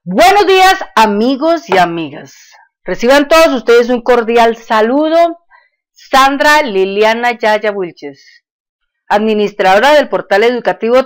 Buenos días, amigos y amigas. Reciban todos ustedes un cordial saludo. Sandra Liliana Yaya Wilches, administradora del portal educativo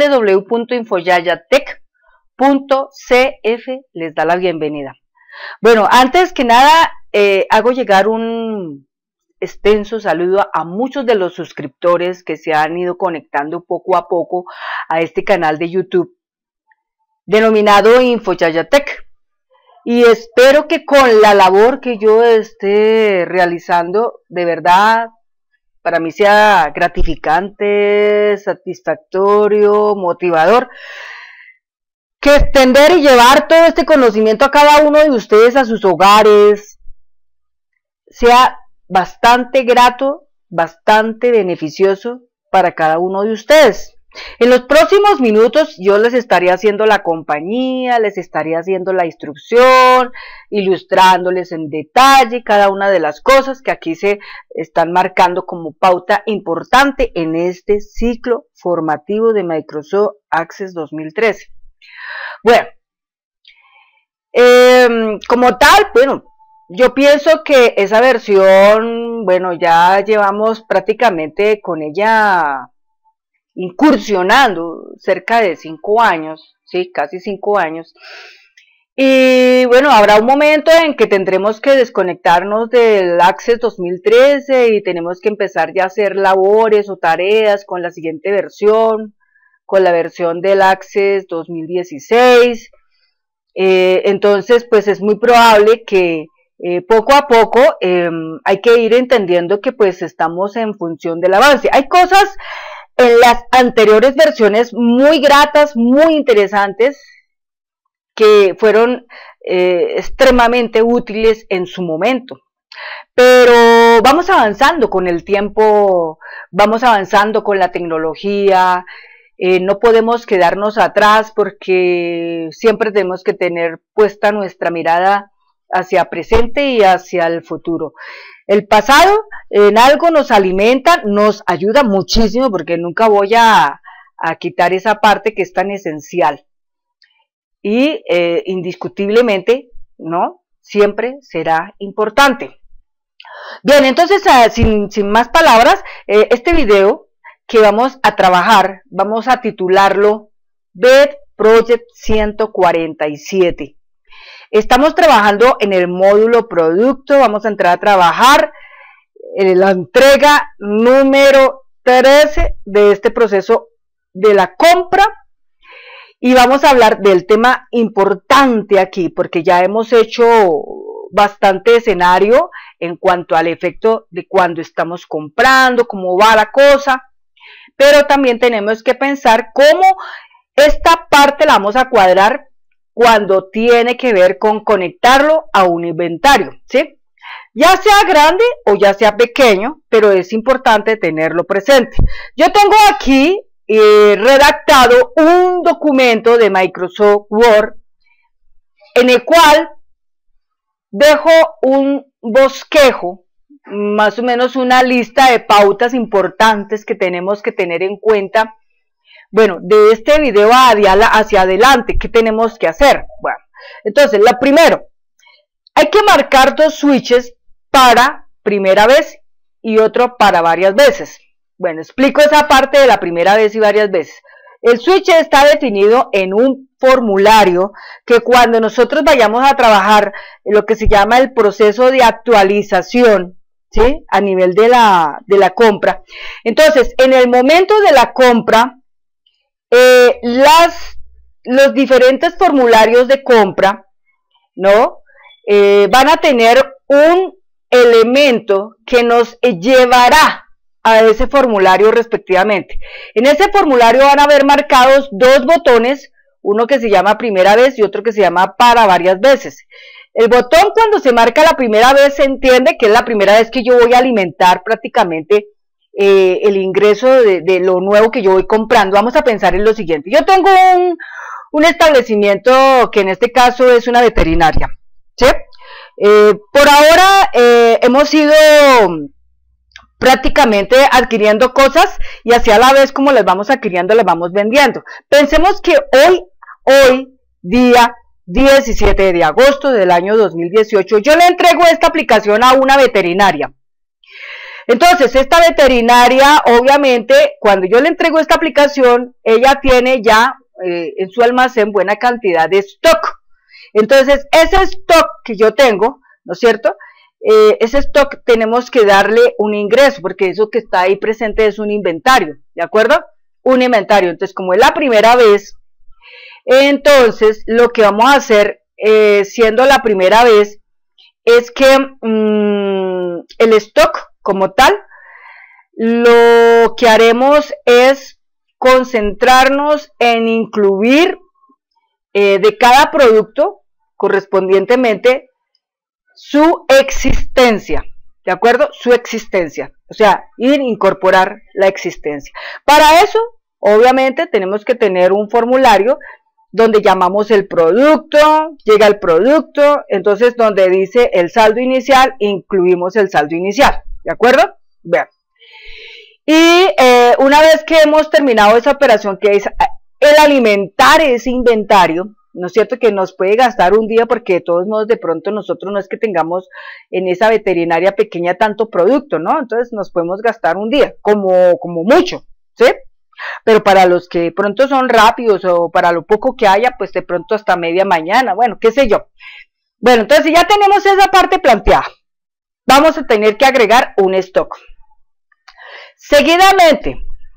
www.infoyayatech.cf, les da la bienvenida. Bueno, antes que nada, hago llegar un extenso saludo a muchos de los suscriptores que se han ido conectando poco a poco a este canal de YouTube denominado Infoyayatech, y espero que con la labor que yo esté realizando, de verdad, para mí sea gratificante, satisfactorio, motivador, que extender y llevar todo este conocimiento a cada uno de ustedes a sus hogares sea bastante grato, bastante beneficioso para cada uno de ustedes. En los próximos minutos yo les estaré haciendo la compañía, les estaré haciendo la instrucción, ilustrándoles en detalle cada una de las cosas que aquí se están marcando como pauta importante en este ciclo formativo de Microsoft Access 2013. Bueno, como tal, yo pienso que esa versión, ya llevamos prácticamente con ella incursionando cerca de 5 años, sí, casi 5 años. Y habrá un momento en que tendremos que desconectarnos del Access 2013 y tenemos que empezar ya a hacer labores o tareas con la siguiente versión, con la versión del Access 2016. Entonces, pues es muy probable que poco a poco hay que ir entendiendo que pues estamos en función del avance. Hay cosas en las anteriores versiones muy gratas, muy interesantes, que fueron extremadamente útiles en su momento. Pero vamos avanzando con el tiempo, vamos avanzando con la tecnología, no podemos quedarnos atrás porque siempre tenemos que tener puesta nuestra mirada hacia presente y hacia el futuro. El pasado en algo nos alimenta, nos ayuda muchísimo, porque nunca voy a quitar esa parte que es tan esencial. Y indiscutiblemente, ¿no? Siempre será importante. Bien, entonces, sin más palabras, este video que vamos a trabajar, vamos a titularlo BED Project 147. Estamos trabajando en el módulo producto, vamos a entrar a trabajar en la entrega número 13 de este proceso de la compra, y vamos a hablar del tema importante aquí, porque ya hemos hecho bastante escenario en cuanto al efecto de cuando estamos comprando, cómo va la cosa, pero también tenemos que pensar cómo esta parte la vamos a cuadrar cuando tiene que ver con conectarlo a un inventario, ¿sí? Ya sea grande o ya sea pequeño, pero es importante tenerlo presente. Yo tengo aquí redactado un documento de Microsoft Word en el cual dejo un bosquejo, más o menos una lista de pautas importantes que tenemos que tener en cuenta. De este video hacia adelante, ¿qué tenemos que hacer? Bueno, entonces, lo primero, hay que marcar 2 switches para primera vez y otro para varias veces. Bueno, explico esa parte de la primera vez y varias veces. El switch está definido en un formulario que cuando nosotros vayamos a trabajar lo que se llama el proceso de actualización, ¿sí? A nivel de la compra. Entonces, en el momento de la compra, los diferentes formularios de compra, ¿no? Van a tener un elemento que nos llevará a ese formulario respectivamente. En ese formulario van a haber marcados 2 botones, uno que se llama primera vez y otro que se llama para varias veces. El botón, cuando se marca la primera vez, se entiende que es la primera vez que yo voy a alimentar prácticamente el ingreso de lo nuevo que yo voy comprando. Vamos a pensar en lo siguiente. Yo tengo un establecimiento que en este caso es una veterinaria, ¿sí? Por ahora hemos ido prácticamente adquiriendo cosas y así a la vez como las vamos adquiriendo, las vamos vendiendo. Pensemos que hoy día 17 de agosto del año 2018, yo le entrego esta aplicación a una veterinaria. Entonces, esta veterinaria, obviamente, cuando yo le entrego esta aplicación, ella tiene ya en su almacén buena cantidad de stock. Entonces, ese stock que yo tengo, ¿no es cierto?, ese stock tenemos que darle un ingreso, porque eso que está ahí presente es un inventario, ¿de acuerdo? Un inventario. Entonces, como es la primera vez, entonces lo que vamos a hacer, siendo la primera vez, es que el stock como tal, lo que haremos es concentrarnos en incluir de cada producto correspondientemente su existencia, ¿de acuerdo? Su existencia, o sea, incorporar la existencia. Para eso, obviamente, tenemos que tener un formulario donde llamamos el producto, llega el producto, entonces donde dice el saldo inicial, incluimos el saldo inicial, ¿de acuerdo? Vean. Y una vez que hemos terminado esa operación, que es el alimentar ese inventario, ¿no es cierto?, que nos puede gastar un día, porque de todos modos de pronto nosotros no es que tengamos en esa veterinaria pequeña tanto producto, ¿no? Entonces nos podemos gastar un día, como mucho, ¿sí? Pero para los que de pronto son rápidos o para lo poco que haya, pues de pronto hasta media mañana, bueno, qué sé yo. Bueno, entonces ya tenemos esa parte planteada. Vamos a tener que agregar un stock. Seguidamente,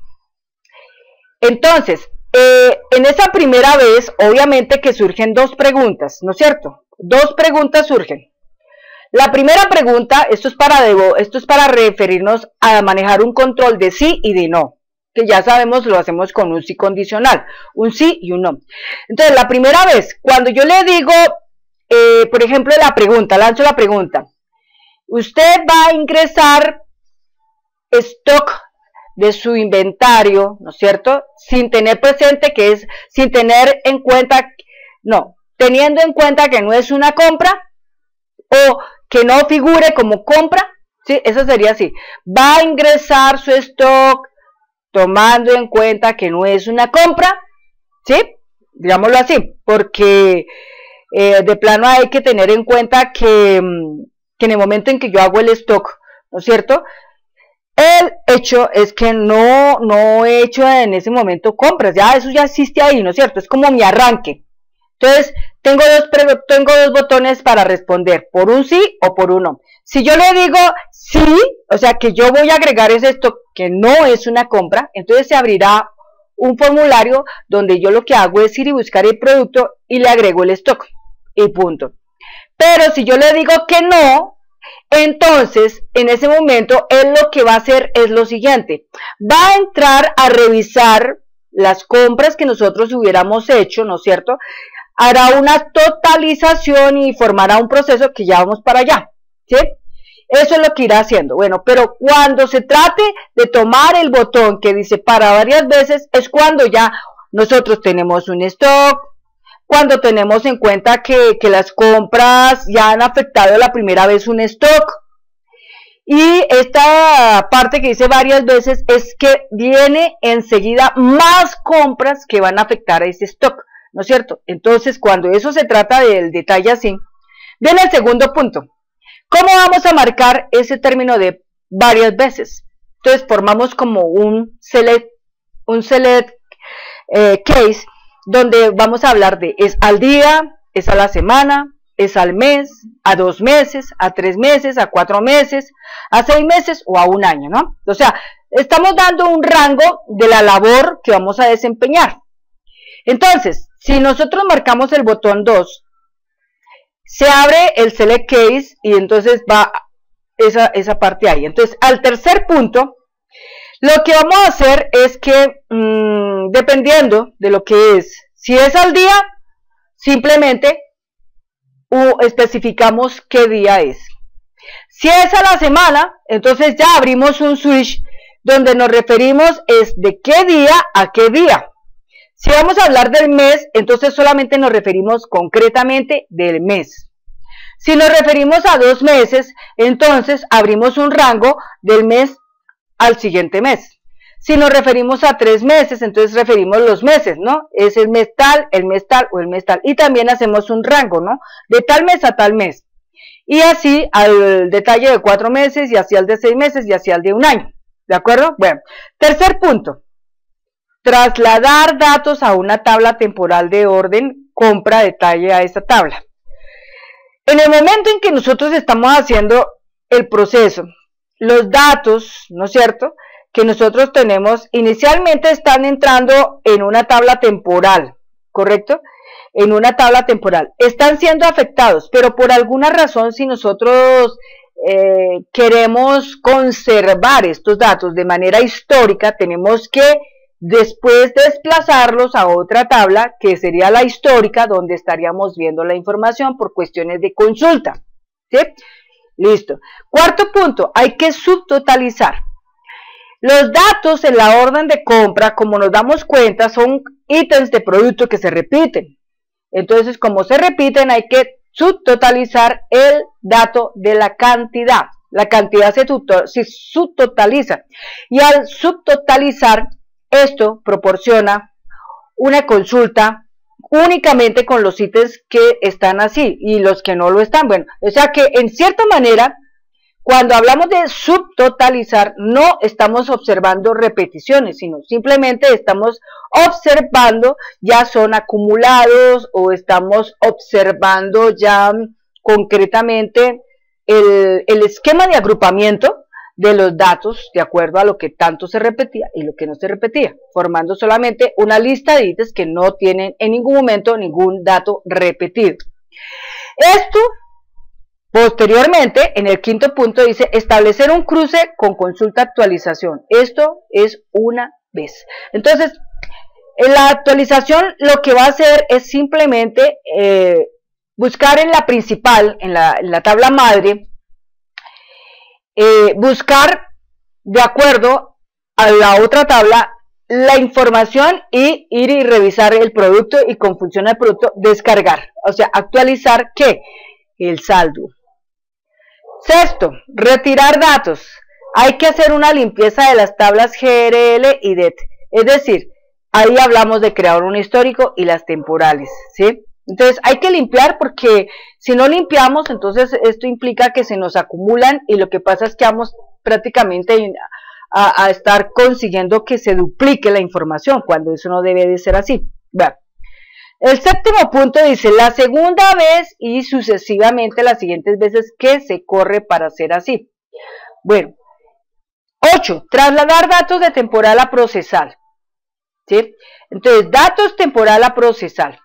entonces, en esa primera vez, obviamente que surgen dos preguntas, ¿no es cierto? Dos preguntas surgen. La primera pregunta, esto es para referirnos a manejar un control de sí y de no, que ya sabemos lo hacemos con un sí condicional, un sí y un no. Entonces, la primera vez, cuando yo le digo, por ejemplo, lanzo la pregunta, usted va a ingresar stock de su inventario, ¿no es cierto?, sin tener presente que es, sin tener en cuenta, no, teniendo en cuenta que no es una compra o que no figure como compra, ¿sí? Eso sería así, va a ingresar su stock tomando en cuenta que no es una compra, ¿sí? Digámoslo así, porque de plano hay que tener en cuenta que en el momento en que yo hago el stock, ¿no es cierto?, el hecho es que no he hecho en ese momento compras, ya eso ya existe ahí, ¿no es cierto? Es como mi arranque. Entonces, tengo dos botones para responder, por un sí o por un no. Si yo le digo sí, o sea que yo voy a agregar ese stock que no es una compra, entonces se abrirá un formulario donde yo lo que hago es ir y buscar el producto y le agrego el stock y punto. Pero si yo le digo que no, entonces, en ese momento, él lo que va a hacer es lo siguiente, va a entrar a revisar las compras que nosotros hubiéramos hecho, ¿no es cierto?, hará una totalización y formará un proceso que ya vamos para allá, ¿sí? Eso es lo que irá haciendo. Bueno, pero cuando se trate de tomar el botón que dice para varias veces, es cuando ya nosotros tenemos un stock, cuando tenemos en cuenta que las compras ya han afectado la primera vez un stock. Y esta parte que dice varias veces es que viene enseguida más compras que van a afectar a ese stock, ¿no es cierto? Entonces, cuando eso se trata del detalle así, viene el segundo punto. ¿Cómo vamos a marcar ese término de varias veces? Entonces, formamos como un select case, donde vamos a hablar de es al día, es a la semana, es al mes, a 2 meses, a 3 meses, a 4 meses, a 6 meses o a un año, ¿no? O sea, estamos dando un rango de la labor que vamos a desempeñar. Entonces, si nosotros marcamos el botón 2, se abre el Select Case y entonces va esa parte ahí. Entonces, al tercer punto, lo que vamos a hacer es que, dependiendo de lo que es, si es al día, simplemente especificamos qué día es. Si es a la semana, entonces ya abrimos un switch donde nos referimos es de qué día a qué día. Si vamos a hablar del mes, entonces solamente nos referimos concretamente del mes. Si nos referimos a 2 meses, entonces abrimos un rango del mes al siguiente mes. Si nos referimos a 3 meses, entonces referimos los meses, ¿no? Es el mes tal o el mes tal. Y también hacemos un rango, ¿no? De tal mes a tal mes. Y así al detalle de 4 meses, y así al de 6 meses, y así al de un año. ¿De acuerdo? Bueno, tercer punto. Trasladar datos a una tabla temporal de orden, compra, detalle a esta tabla. En el momento en que nosotros estamos haciendo el proceso, los datos, ¿no es cierto?, que nosotros tenemos, inicialmente están entrando en una tabla temporal, ¿correcto? En una tabla temporal. Están siendo afectados, pero por alguna razón, si nosotros queremos conservar estos datos de manera histórica, tenemos que después desplazarlos a otra tabla, que sería la histórica, donde estaríamos viendo la información por cuestiones de consulta. ¿Sí? Listo. Cuarto punto, hay que subtotalizar. Los datos en la orden de compra, como nos damos cuenta, son ítems de producto que se repiten. Entonces, como se repiten, hay que subtotalizar el dato de la cantidad. La cantidad se subtotaliza. Y al subtotalizar, esto proporciona una consulta únicamente con los ítems que están así y los que no lo están. Bueno, o sea que en cierta manera, cuando hablamos de subtotalizar, no estamos observando repeticiones, sino simplemente estamos observando, ya son acumulados, o estamos observando ya concretamente el esquema de agrupamiento de los datos de acuerdo a lo que tanto se repetía y lo que no se repetía, formando solamente una lista de ítems que no tienen en ningún momento ningún dato repetido. Esto, posteriormente, en el quinto punto dice establecer un cruce con consulta actualización. Esto es una vez. Entonces, en la actualización lo que va a hacer es simplemente buscar en la principal, en la tabla madre, buscar de acuerdo a la otra tabla la información y ir y revisar el producto, y con función del producto descargar, o sea, actualizar ¿qué? El saldo. Sexto, retirar datos. Hay que hacer una limpieza de las tablas GRL y DET, es decir, ahí hablamos de crear un histórico y las temporales, ¿sí? Entonces hay que limpiar, porque si no limpiamos, entonces esto implica que se nos acumulan, y lo que pasa es que vamos prácticamente a estar consiguiendo que se duplique la información, cuando eso no debe de ser así. Bueno, el séptimo punto dice la segunda vez y sucesivamente las siguientes veces que se corre para hacer así. Bueno, 8. Trasladar datos de temporal a procesal, ¿sí? Entonces, datos temporal a procesal.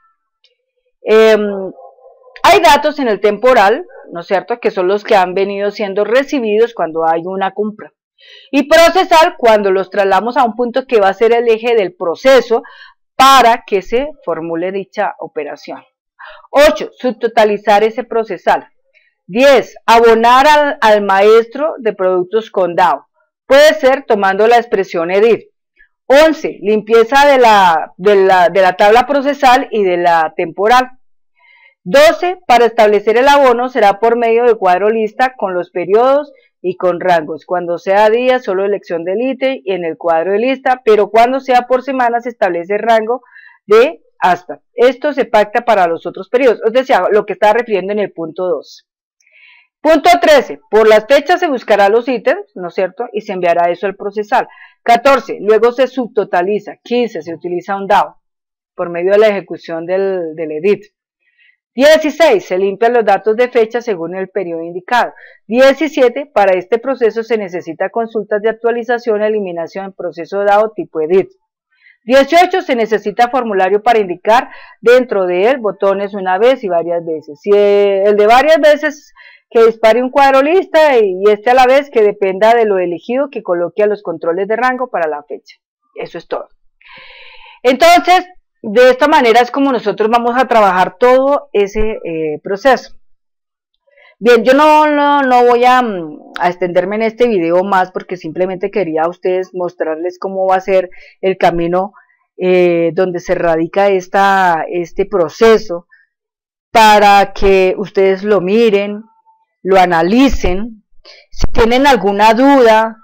Hay datos en el temporal, ¿no es cierto?, que son los que han venido siendo recibidos cuando hay una compra, y procesal cuando los trasladamos a un punto que va a ser el eje del proceso para que se formule dicha operación. 8. Subtotalizar ese procesal. 10. Abonar al maestro de productos con DAO. Puede ser tomando la expresión edit. 11. Limpieza de la tabla procesal y de la temporal. 12. Para establecer el abono será por medio del cuadro lista con los periodos y con rangos. Cuando sea día, solo elección del ítem y en el cuadro de lista, pero cuando sea por semana se establece el rango de hasta. Esto se pacta para los otros periodos, es decir, lo que está refiriendo en el punto 2. Punto 13. Por las fechas se buscará los ítems, ¿no es cierto?, y se enviará eso al procesal. 14. Luego se subtotaliza. 15. Se utiliza un DAO por medio de la ejecución del edit. 16. Se limpian los datos de fecha según el periodo indicado. 17. Para este proceso se necesita consultas de actualización, eliminación, proceso DAO tipo edit. 18. Se necesita formulario para indicar dentro de él botones una vez y varias veces. Si el de varias veces, que dispare un cuadro lista, y este a la vez que dependa de lo elegido, que coloque a los controles de rango para la fecha. Eso es todo. Entonces, de esta manera es como nosotros vamos a trabajar todo ese proceso. Bien, yo no voy a extenderme en este video más, porque simplemente quería a ustedes mostrarles cómo va a ser el camino donde se radica este proceso, para que ustedes lo miren, lo analicen. Si tienen alguna duda,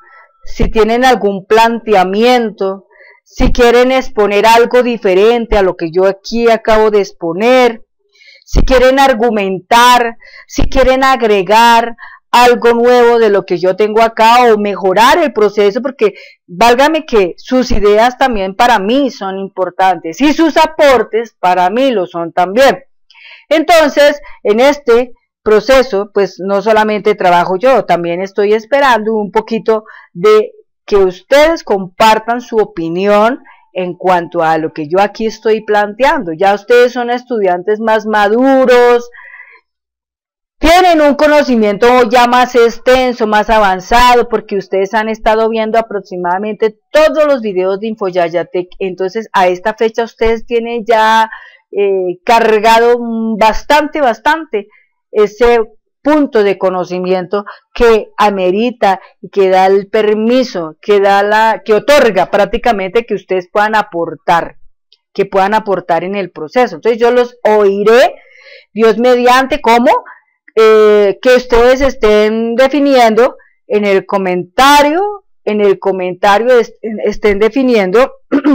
si tienen algún planteamiento, si quieren exponer algo diferente a lo que yo aquí acabo de exponer, si quieren argumentar, si quieren agregar algo nuevo de lo que yo tengo acá o mejorar el proceso, porque válgame que sus ideas también para mí son importantes y sus aportes para mí lo son también. Entonces, en este proceso, pues no solamente trabajo yo, también estoy esperando un poquito de que ustedes compartan su opinión en cuanto a lo que yo aquí estoy planteando. Ya ustedes son estudiantes más maduros, tienen un conocimiento ya más extenso, más avanzado, porque ustedes han estado viendo aproximadamente todos los videos de InfoYayaTech. Entonces, a esta fecha ustedes tienen ya cargado bastante ese punto de conocimiento que amerita y que da el permiso, que otorga prácticamente que ustedes puedan aportar, en el proceso. Entonces yo los oiré, Dios mediante, como que ustedes estén definiendo en el comentario, estén definiendo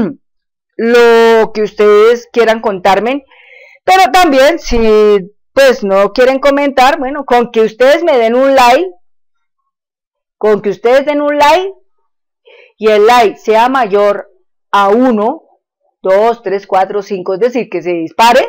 lo que ustedes quieran contarme, pero también si pues no quieren comentar, bueno, con que ustedes me den un like, y el like sea mayor a 1, 2, 3, 4, 5, es decir, que se dispare,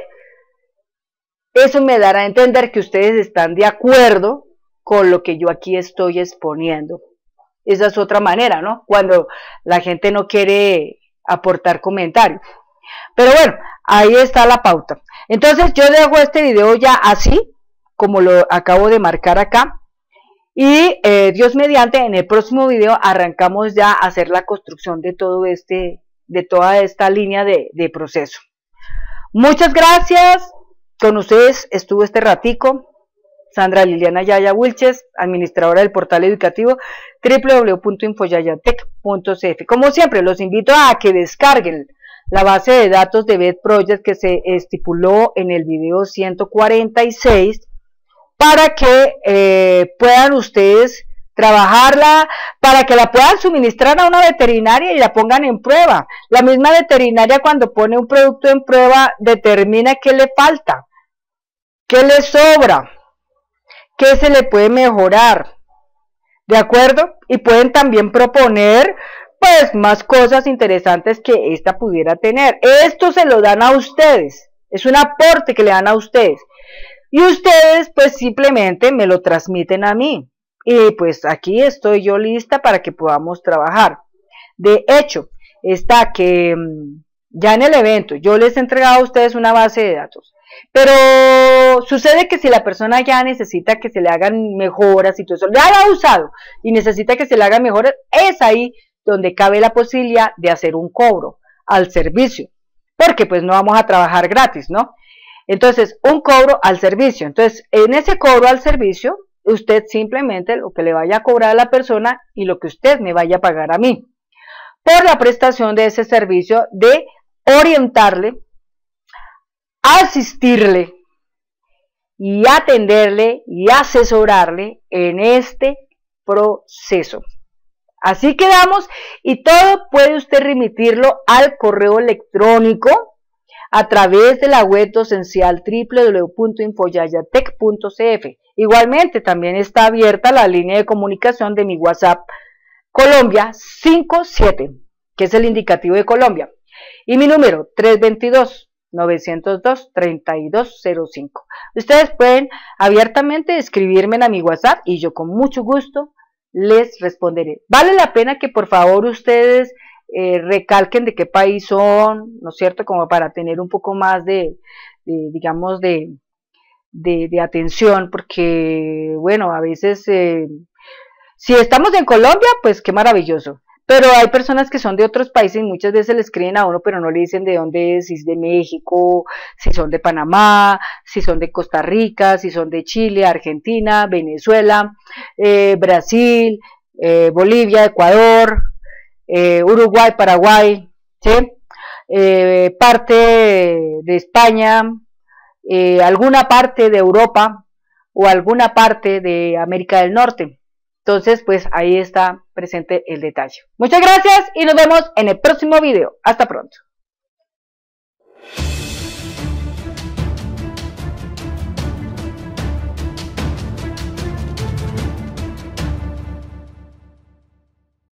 eso me dará a entender que ustedes están de acuerdo con lo que yo aquí estoy exponiendo. Esa es otra manera, ¿no? Cuando la gente no quiere aportar comentarios. Pero bueno, ahí está la pauta. Entonces yo dejo este video ya así, como lo acabo de marcar acá. Y Dios mediante, en el próximo video arrancamos ya a hacer la construcción de toda esta línea de proceso. Muchas gracias. Con ustedes estuvo este ratico Sandra Liliana Yaya Wilches, administradora del portal educativo www.infoyayatech.cf. Como siempre, los invito a que descarguen la base de datos de BED-Project que se estipuló en el video 146 para que puedan ustedes trabajarla, para que la puedan suministrar a una veterinaria y la pongan en prueba. La misma veterinaria, cuando pone un producto en prueba, determina qué le falta, qué le sobra, qué se le puede mejorar, ¿de acuerdo? Y pueden también proponer pues más cosas interesantes que esta pudiera tener. Esto se lo dan a ustedes, es un aporte que le dan a ustedes, y ustedes pues simplemente me lo transmiten a mí, y pues aquí estoy yo lista para que podamos trabajar. De hecho, está que ya en el evento yo les he entregado a ustedes una base de datos, pero sucede que si la persona ya necesita que se le hagan mejoras y todo eso, ya lo ha usado y necesita que se le hagan mejoras, es ahí donde cabe la posibilidad de hacer un cobro al servicio, porque pues no vamos a trabajar gratis, ¿no? Entonces, un cobro al servicio. Entonces, en ese cobro al servicio, usted simplemente lo que le vaya a cobrar a la persona y lo que usted me vaya a pagar a mí, por la prestación de ese servicio de orientarle, asistirle y atenderle y asesorarle en este proceso. Así quedamos, y todo puede usted remitirlo al correo electrónico a través de la web docencial www.infoyayatech.cf. Igualmente también está abierta la línea de comunicación de mi WhatsApp Colombia 57, que es el indicativo de Colombia, y mi número 322-902-3205. Ustedes pueden abiertamente escribirme a mi WhatsApp y yo con mucho gusto les responderé. Vale la pena que por favor ustedes recalquen de qué país son, ¿no es cierto? Como para tener un poco más digamos, de atención, porque, bueno, a veces, si estamos en Colombia, pues qué maravilloso. Pero hay personas que son de otros países y muchas veces le escriben a uno, pero no le dicen de dónde es, si es de México, si son de Panamá, si son de Costa Rica, si son de Chile, Argentina, Venezuela, Brasil, Bolivia, Ecuador, Uruguay, Paraguay, ¿sí? Parte de España, alguna parte de Europa o alguna parte de América del Norte. Entonces, pues ahí está presente el detalle. Muchas gracias y nos vemos en el próximo video. Hasta pronto.